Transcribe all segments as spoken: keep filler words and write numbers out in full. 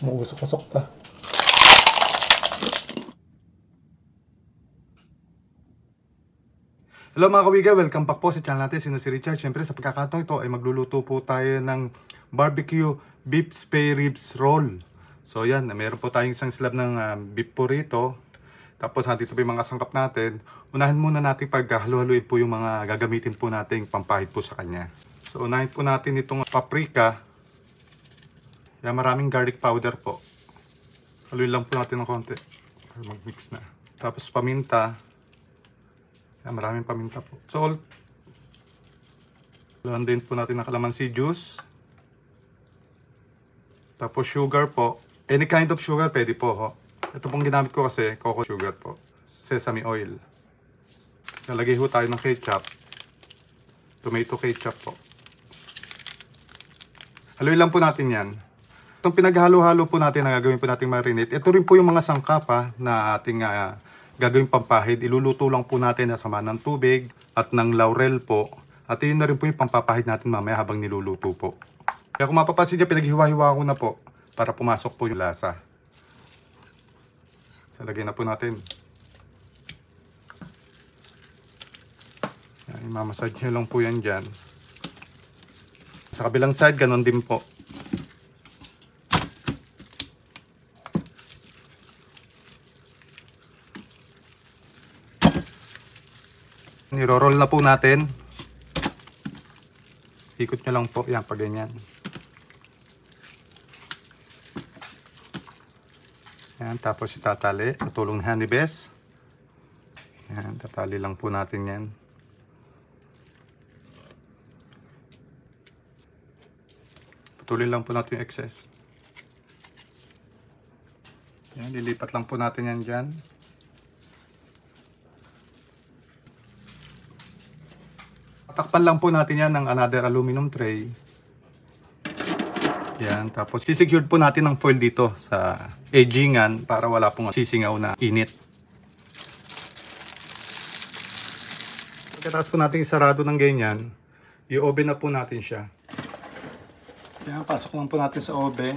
Umuusok-usok pa. Hello mga kawiga, welcome back po sa channel natin. Sino si Richard. Siyempre sa pagkakataon ito ay magluluto po tayo ng barbecue beef spare ribs roll. So yan, meron po tayong isang slab ng uh, beef po rito. Tapos nandito po yung mga sangkap natin. Unahin muna natin paghalu-haluin po yung mga gagamitin po natin pampahid po sa kanya. So unahin po natin itong paprika. Yan, maraming garlic powder po. Haluin lang po natin ng konti para mag-mix na. Tapos paminta. Yan, maraming paminta po. Salt. Haluan din po natin ng calamansi juice. Tapos sugar po. Any kind of sugar pwede po ho. Ito pong ginamit ko kasi cocoa sugar po. Sesame oil. Lalagay ho tayo ng ketchup. Tomato ketchup po. Haluin lang po natin yan. Itong pinaghalo-halo po natin na gagawin po natin marinate. Ito rin po yung mga sangkapa na ating uh, gagawin pampahid. Iluluto lang po natin na sama ng tubig at ng laurel po. At yun na rin po yung pampapahid natin mamaya habang niluluto po. Kaya kung mapapansin niya, pinaghiwa-hiwa ko na po para pumasok po yung lasa. So, lagyan na po natin. Yan, imamassage nyo lang po yan dyan. Sa kabilang side, ganon din po. Niro-roll na po natin. Ikot nyo lang po. Yan, pag ganyan. Yan, tapos itatali sa tulong Honey Best. Yan, tatali lang po natin yan. Putulin lang po natin yung excess. Yan, lilipat lang po natin yan dyan. Takpan lang po natin yan ng another aluminum tray. Yan, tapos sisecure po natin ng foil dito sa edgingan para wala pong sisingaw na init. Pagkatapos po natin isarado ng ganyan, i-oven na po natin siya. Yan, pasok lang po natin sa oven.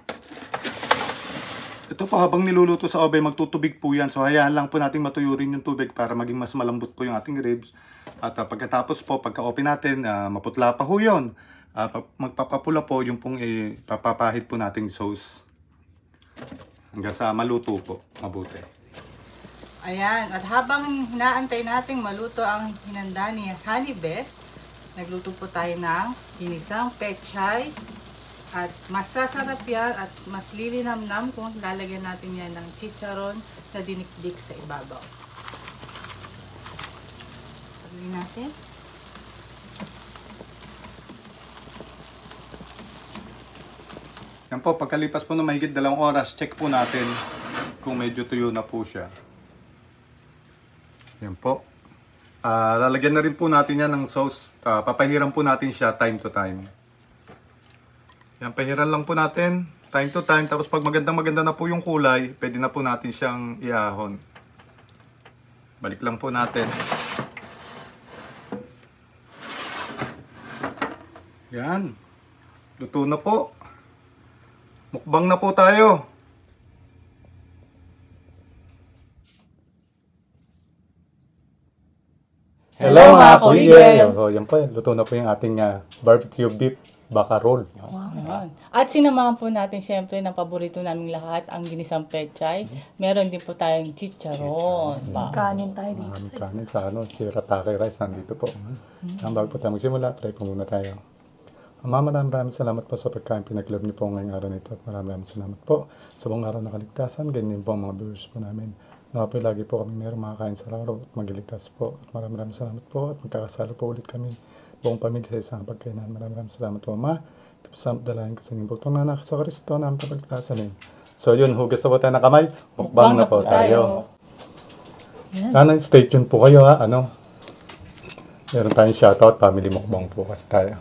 Ito po, habang niluluto sa oven, magtutubig po yan. So hayaan lang po natin matuyurin yung tubig para maging mas malambot po yung ating ribs. At uh, pagkatapos po, pagka-open natin, uh, maputla pa ho yun. Uh, magpapapula po yung pong ipapapahid po nating sauce. Hanggang sa maluto po, mabuti. Ayan, at habang hinaantay nating maluto ang hinanda ni Honey Best, nagluto po tayo ng ginisang pechay. At masasarap yan at mas lilinamnam kung lalagyan natin yan ng chicharon na dinikdik sa ibabaw. Pagawin natin. Yan po, pagkalipas po ng mahigit dalawang oras, check po natin kung medyo tuyo na po siya. Yan po. Uh, lalagyan na rin po natin yan ng sauce. Uh, papahiran po natin siya time to time. Yan, pahiran lang po natin time to time. Tapos pag magandang maganda na po yung kulay, pwede na po natin siyang iahon. Balik lang po natin. Yan. Luto na po. Mukbang na po tayo. Hello mga kuya! So, yan po, luto na po yung ating uh, barbecue beef baka roll. Wow. At sinamahan po natin syempre ng paborito naming lahat, ang ginisang pechay. Meron din po tayong chicharon. Mm. Kanin tayo dito. Maraming kanin sa ano, si Ratake Rice nandito po. Mm. Ang bago po tayo magsimula, try po muna tayo. Mama, maraming maraming salamat po sa pagkain pinag-love niyo po ngayong araw nito. At maraming maraming salamat po sa buong araw na kaligtasan. Ganyan po ang mga viewers po namin. Nawa po lagi po kami meron makakain sa araw at magiligtas po. At maraming maraming salamat po at magkakasalo po ulit kami buong pamilya sa isang pagkainan. Maraming maraming salamat po, Ma. Ito po sa dalahin ko sa inyong bugtong na nakasa Kristo na ang pagligtasan eh. So yun, hugas na po tayo ng kamay. Mukbang na po tayo. Sana stay tuned po kayo ha. Ano? Meron tayong shoutout, family mukbang po kasi tayo.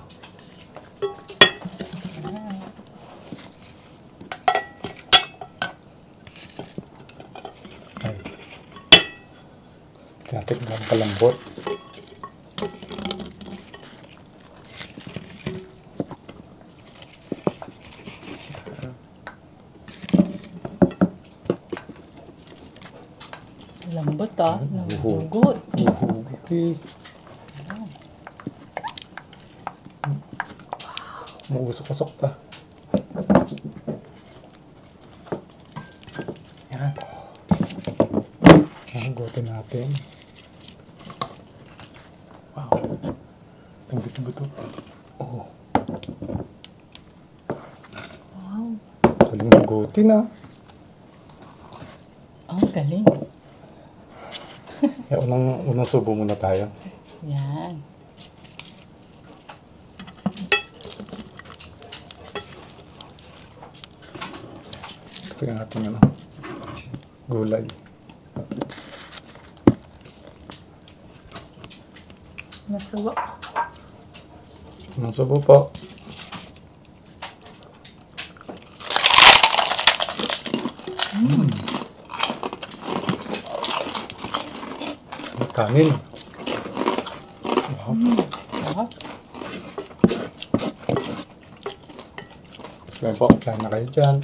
Ay. Natin lang palambot. Lambot ah. Uhu. Nagugot. Uhuguti. Mausok-usok pa. Yan. Nagugutin natin. Wow. Ang buto-buto. Oh. Wow. Galing nagutin ah. Ang galing. Yeah, unang, unang subo muna tayo. Yan. Ito yung ating ano, gulay. Nasuwa. Unang subo po. Mm. Kanin. Wow. Sarap. Kaya po, kain na kayo dyan.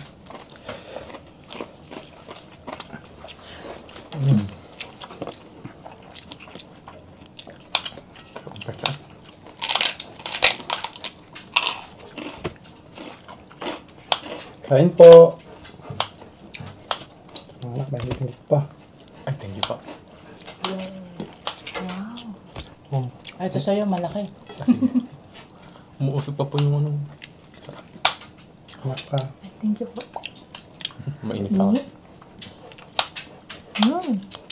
Mm. Kain po. Anak, may hilig pa. Ay, thank you pa. Wow. Oh, Ay, ito sa'yo, malaki. Umuusok pa po yung ano. anak pa. Thank you po. Mainit pa. Mm.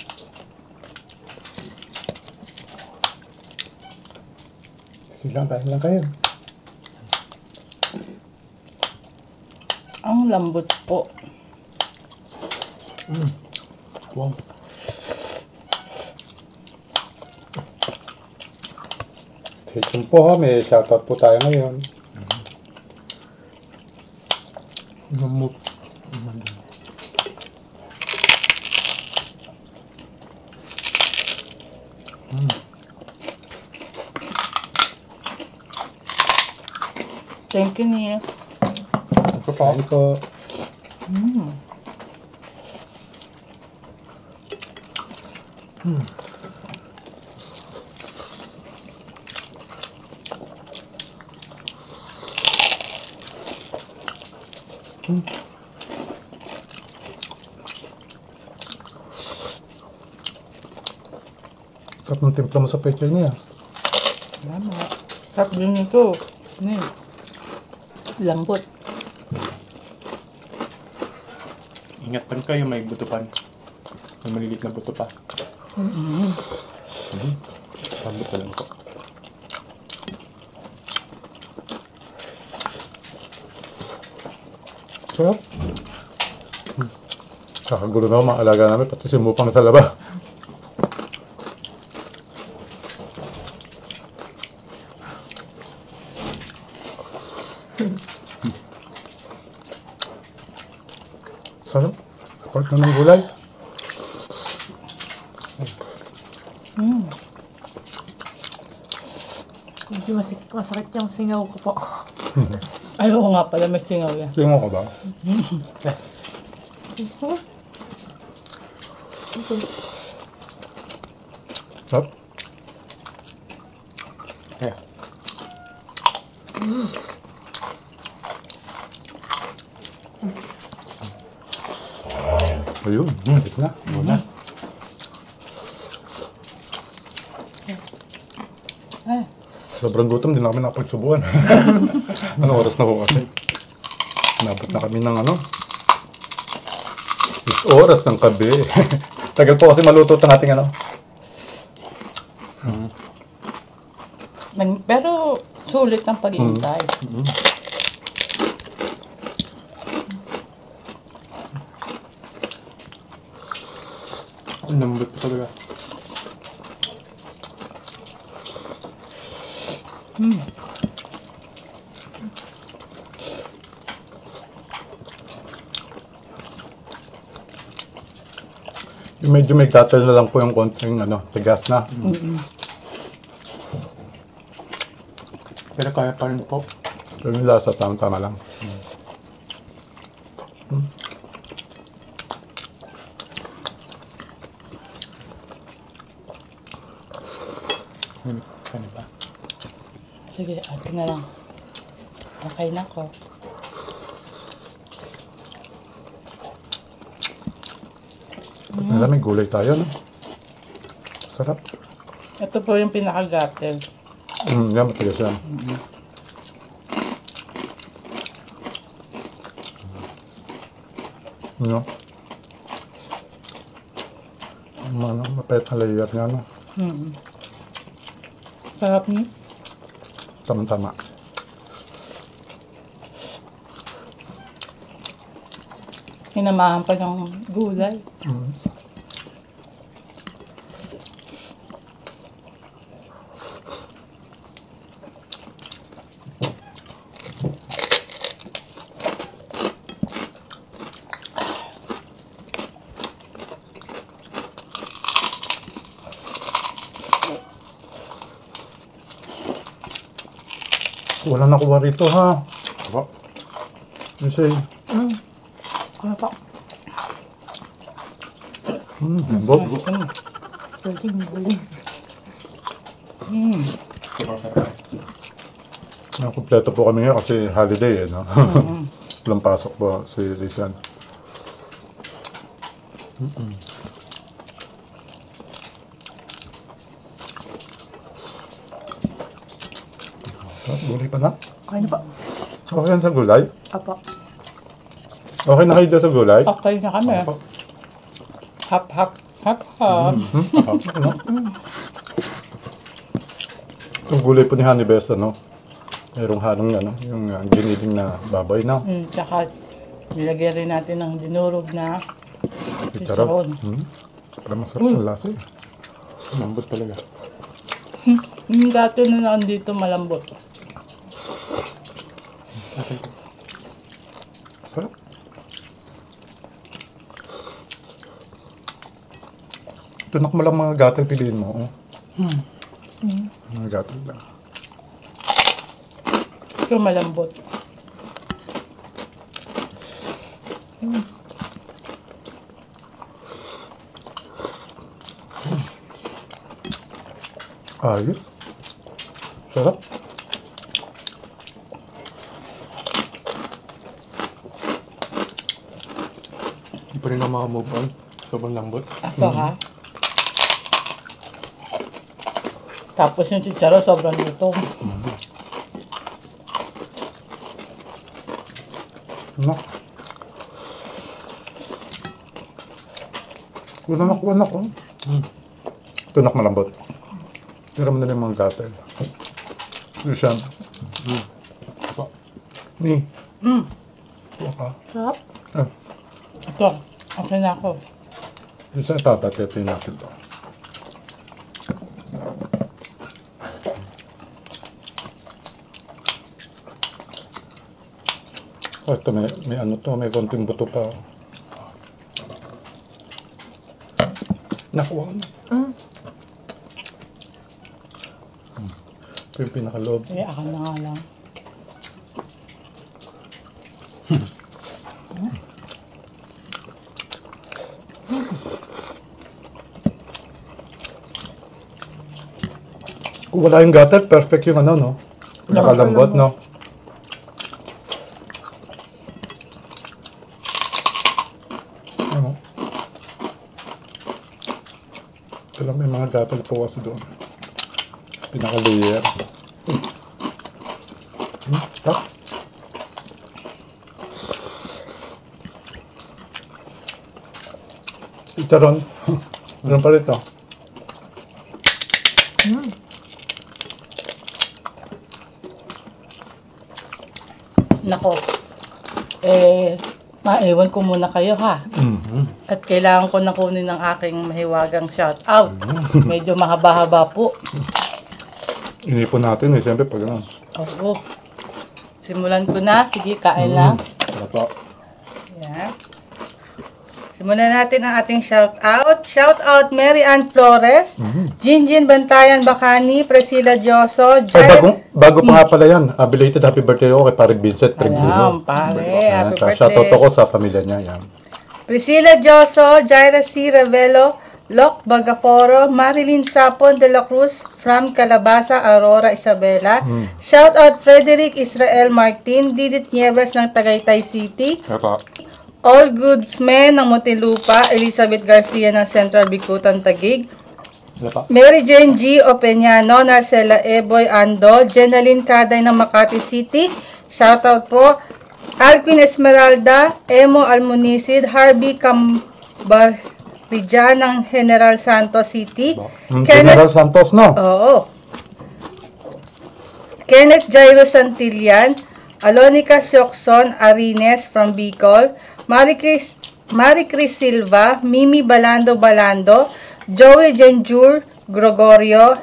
Sige lang, kain lang kayo. Ang lambot po. Mm. Wow. Stay tuned po ha, may shoutout po tayo ngayon. Namut. Mm. Thank you, Nia. Ito po. Kain po. Mm. Mm. Hmm. Sarap ng timpla mo sa pechay niya. Salamat. Sarap din ito. Nia. Lambot. Ingat pa rin kayo, may butupan. May malilit na buto pa. Mm-hmm. Mm-hmm. Lambot na lang po. Sarap. Hmm. Kakagulo na ako mga alaga namin, pati si Mupang sa laba. Sarap. Kapag na ng gulay. Mm. Medyo masik masakit yung singaw ko po. Ayoko nga pala may singaw yan. Tingnan ko ba? Sarap. Kaya. Ayun, malit na. Muna. Ay, Sobrang gutom, din na kami nakapagsubuan. Anong oras na po kasi? Nabot na kami ng ano? Is oras ng gabi. Tagal po kasi maluto ang ating ano. Mm. nag- pero sulit ang pag-iintay. Mm. Ang lambot pa talaga. Mm. Yung medyo may gatal na lang po yung konting ano, tigas na. Mm-mm. Pero kaya pa rin po. Pero yung lasa, tama-tama lang. Hmm, kanya pa. Sige, atin na lang. Okay na ko. Alam, may gulay tayo, no? Sarap. Ito po yung pinakagatel. Mm, yan, matigas yan. No? Ano, mapait na layer niya, no? Hmm. Sarap niyo. Tama-tama. Hinamahan pa ng gulay. Mm. Wala nakuha rito, ha? Aba. Kasi, Hmm. Ano pa? mm, lambot. Hmm. Pwedeng gulay. Hmm. Sobrang sarap. Nakumpleto po kami ngayon kasi holiday, eh, no? Mm. Walang pasok po si Rizan. Ah, gulay pa na? Okay na pa. Okay yan sa gulay? Apa. Okay na kayo dyan sa gulay? Okay na kami. Apa. Hap, hap, hap, hap. Itong gulay po ni Honey Best, ano? Merong halong ano, yung uh, giniling na baboy na. Hmm. Tsaka, nilagyan rin natin ng dinurog na Chicharon. chicharon. Hmm. Para masarap ang lasa eh. Lambot talaga. Yung gato na nandito malambot. Okay. Sarap. Tunak mo lang mga gatel, piliin mo. Oh. Hmm. Mga gatel lang. Ito malambot. Ayos. Sarap. Hindi pa rin ako makamove on. Sobrang lambot. Ako ha. Tapos yung chicharo sobrang luto. No. Kunak, kunak, oh. Mm. Tunak malambot. Tira mo na lang mga gatel. Lucian. Mm. Aba. Ni. Hmm. Kuha ka. Sarap. Ah. Ito. Okay na ako. Lucian, tatatiyatin natin to. Oh, ito may, may ano to, may konting buto pa. Nakuha na. Hmm. Ito yung pinakaloob. Eh, ako na nga lang. Kung wala yung gatel, perfect yung ano, no? Nakalambot, no? Ano? Ito lang, may mga gatel po kasi doon. Pinaka-layer. Hmm, tap. Chicharon. Meron pa rito. Hmm. Nako. Eh, maiwan ko muna kayo ha. Mm. At kailangan ko na kunin ng aking mahiwagang shout out. Medyo mahaba-haba po. Inipon natin eh, siyempre pag ano. Oo. Simulan ko na. Sige, kain lang. Wala pa. Yan. Simulan natin ang ating shout out. Shout out Mary Ann Flores, Jinjin Bantayan Bacani, Priscilla Dioso, Ay, Jared... bago, bago pa nga pala yan. Ah, belated happy birthday ako kay Paring Vincent Preglino. Alam, pare. Happy birthday. Shoutout ako sa pamilya niya. Yan. Priscilla Dioso, Jaira C. Revelo, Loc Bagaforo, Marilyn Sapon de la Cruz from Calabasa, Aurora, Isabela. Shout out Frederick Israel Martin, Didit Nieves ng Tagaytay City. Opo. All Goodsmen ng Muntinlupa, Elizabeth Garcia ng Central Bicutan, Taguig. Wala pa. Mary Jane G. Opeñano, Narcela Eboy Ando, Jenaline Kaday ng Makati City. Shoutout po. Alquin Esmeralda, Emo Almunisid, Harvey Cambarrijan ng General Santos City. Mm, General Santos, no? Oo. Kenneth Jairo Santillan, Alonica Siokson Arines from Bicol, Marie Chris, Marie Chris Silva, Mimi Balando Balando, Joey Genjur Gregorio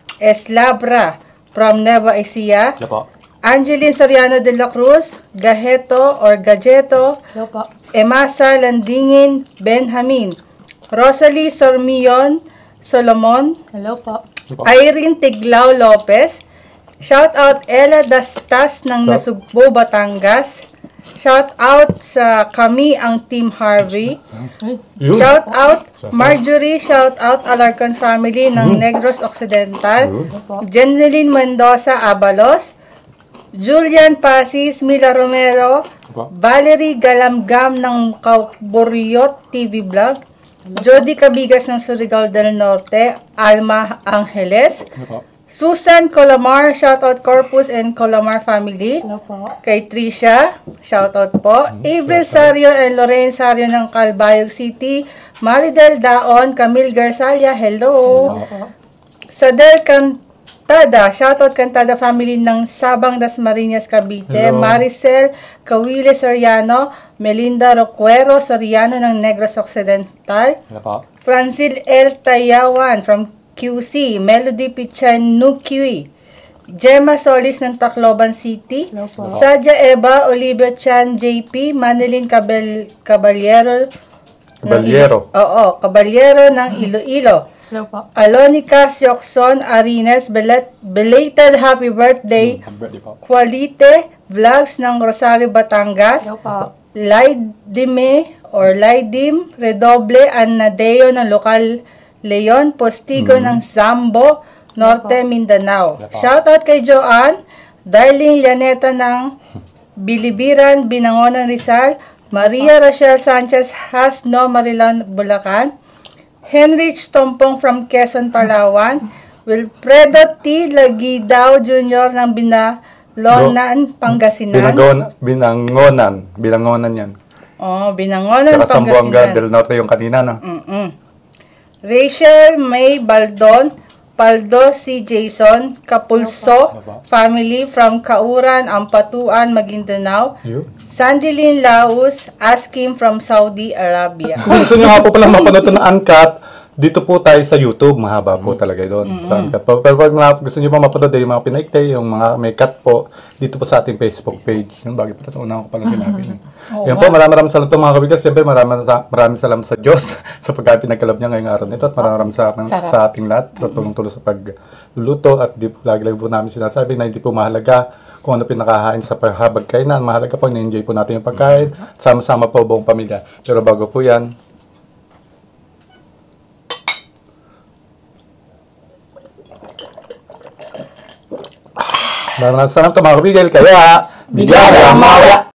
Eslabra from Nueva Ecija, Wala pa. Angeline Soriano de la Cruz, Gajeto or Gajeto, Emasa Landingin Benjamin, Rosalie Sormion Solomon, Hello po. Wala pa. Irene Tiglao Lopez, shout out Ella Dastas ng Nasugbo, Batangas, shout out sa kami ang Team Harvey, Yun. shout out Marjorie, shout out Alarcon family ng Negros Occidental, Jeneline Mendoza Abalos, Julian Pasis, Mila Romero, Wala pa. Valerie Galamgam ng Kauburiot T V Vlog, Jody Cabigas ng Surigao del Norte, Alma Angeles, Wala pa. Susan Colamar, shoutout Corpus and Colamar family. Hello po. Kay Trisha, shoutout po. Avril Sario and Lorraine Sario ng Calbayog City. Maridel Daon, Camille Garzalia, hello. Wala pa. Sadel Cantada, shoutout Cantada family ng Sabang Dasmariñas, Cavite. Hello. Maricel Cawile Soriano, Melinda Roquero Soriano ng Negros Occidental. Wala pa. Francil L. Tayawan from Q C, Melody Pichanukiwi, Gemma Solis ng Tacloban City, Hello po. Sadia Eva, Olivia Chan J P, Manilyn Cabal Caballero, ng Caballero. Il- Oo, Caballero ng Iloilo, Hello po. Alonica Siokson Arines, belat- belated happy birthday, Happy birthday pa. Qualite Vlogs ng Rosario, Batangas, Hello po. Laidime or Laidim Redoble Annadeo ng Lokal Leon Postigo ng Zambo, Norte, Mindanao. Shoutout kay Joanne, Darling Llaneta ng Bilibiran, Binangonan, Rizal, Maria Rachel Sanchez Hasno, Marilan, Bulacan, Henrich Tompong from Quezon, Palawan, Wilfredo T. Lagidao Junior ng Binalonan, Pangasinan. Binangon, binangonan. Binangonan yan. Oh, Binangonan, Saka Sambuanga Pangasinan. del Norte yung kanina, no? Mm-mm. Rachel May Baldon, Paldo C. Jason, Capulso, family from Kauran, Ampatuan, Maguindanao. Yun. Sandilin Laus, Askim from Saudi Arabia. Kung gusto nyo nga po pala mapanood ito na uncut, dito po tayo sa YouTube. Mahaba po talaga doon sa uncut. Pero, pero pag mga- gusto nyo pa mapanood yung mga pinaikte, yung mga may cut po, dito po sa ating Facebook page. Yung bagay pala sa una ko pala sinabi. no? Yan po, maraming maraming salamat po mga kabigas. Siyempre maraming, sa- maraming salamat sa Diyos sa pagkain pinagkalab niya ngayong araw nito. At maraming maraming salamat Sarap. sa ating lahat sa tulong-tulong sa pagluluto. At di, lagi-lagi po namin sinasabi na hindi po mahalaga kung ano pinakahain sa habag kainan. Mahalaga po, na-enjoy po natin yung pagkain. Sama-sama po buong pamilya. Pero bago po yan, maraming salamat mga kabigil. Kaya, bigyan ang mawala!